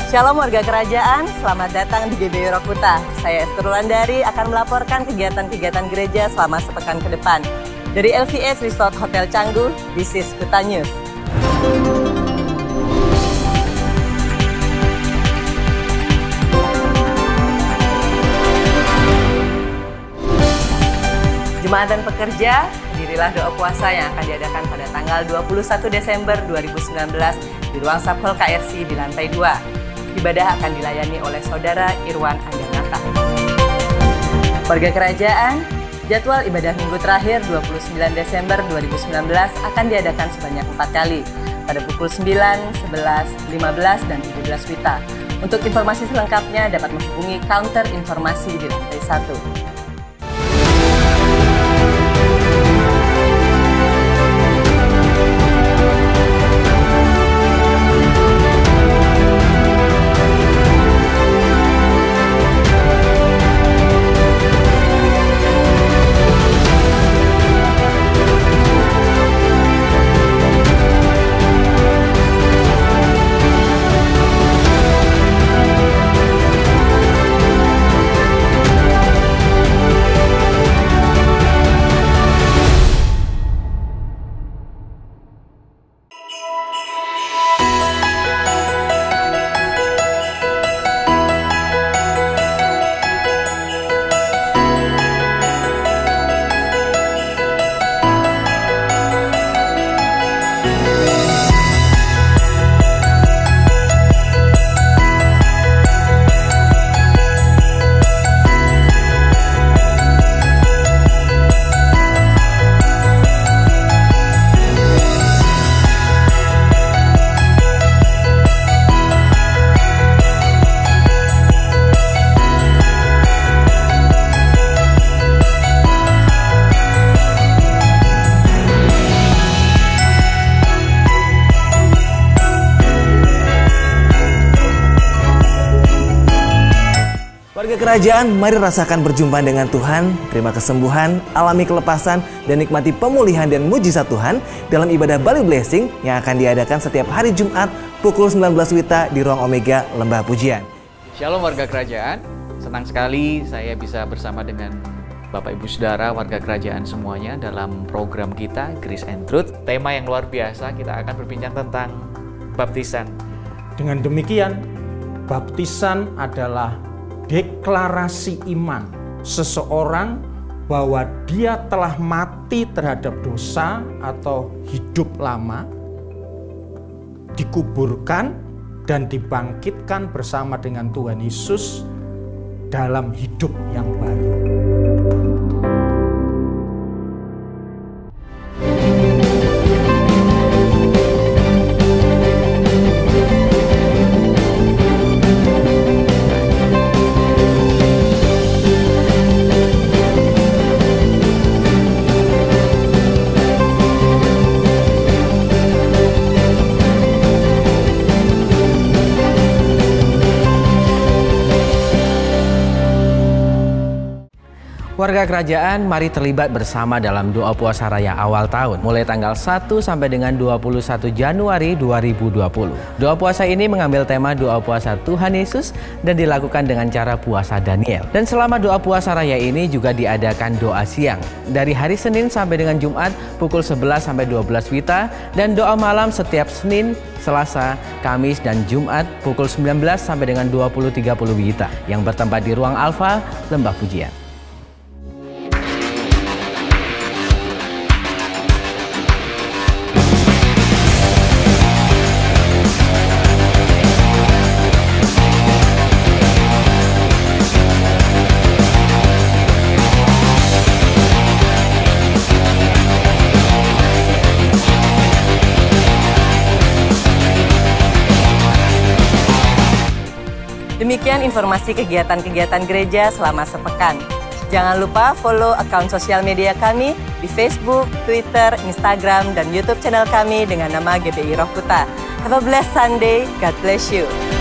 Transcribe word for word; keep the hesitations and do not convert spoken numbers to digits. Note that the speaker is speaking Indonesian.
Shalom warga kerajaan, selamat datang di G B I Rokuta. Saya Esther Wulandari akan melaporkan kegiatan-kegiatan gereja selama sepekan ke depan. Dari L V S Resort Hotel Canggu, this is Kuta News. Jemaat dan pekerja, hadirilah doa puasa yang akan diadakan pada tanggal dua puluh satu Desember dua ribu sembilan belas di ruang Subhall K F C di lantai dua. Ibadah akan dilayani oleh Saudara Irwan Andanata. Warga kerajaan, jadwal ibadah minggu terakhir dua puluh sembilan Desember dua ribu sembilan belas akan diadakan sebanyak empat kali pada pukul sembilan, sebelas, lima belas, dan tujuh belas wita. Untuk informasi selengkapnya dapat menghubungi counter informasi di lantai satu. Warga kerajaan, mari rasakan berjumpa dengan Tuhan, terima kesembuhan, alami kelepasan, dan nikmati pemulihan dan mujizat Tuhan dalam ibadah Bali Blessing yang akan diadakan setiap hari Jumat pukul sembilan belas wita di Ruang Omega, Lembah Pujian. Shalom warga kerajaan, senang sekali saya bisa bersama dengan Bapak Ibu Saudara warga kerajaan semuanya dalam program kita Grace and Truth. Tema yang luar biasa, kita akan berbincang tentang baptisan. Dengan demikian, baptisan adalah deklarasi iman seseorang bahwa dia telah mati terhadap dosa atau hidup lama, dikuburkan dan dibangkitkan bersama dengan Tuhan Yesus dalam hidup yang baru. Warga kerajaan, mari terlibat bersama dalam doa puasa raya awal tahun mulai tanggal satu sampai dengan dua puluh satu Januari dua ribu dua puluh. Doa puasa ini mengambil tema doa puasa Tuhan Yesus dan dilakukan dengan cara puasa Daniel. Dan selama doa puasa raya ini juga diadakan doa siang dari hari Senin sampai dengan Jumat pukul sebelas sampai dua belas wita dan doa malam setiap Senin, Selasa, Kamis, dan Jumat pukul sembilan belas sampai dengan dua puluh tiga puluh wita yang bertempat di Ruang Alfa, Lembah Pujian. Demikian informasi kegiatan-kegiatan gereja selama sepekan. Jangan lupa follow akun sosial media kami di Facebook, Twitter, Instagram, dan YouTube channel kami dengan nama G B I Rokuta. Have a blessed Sunday. God bless you.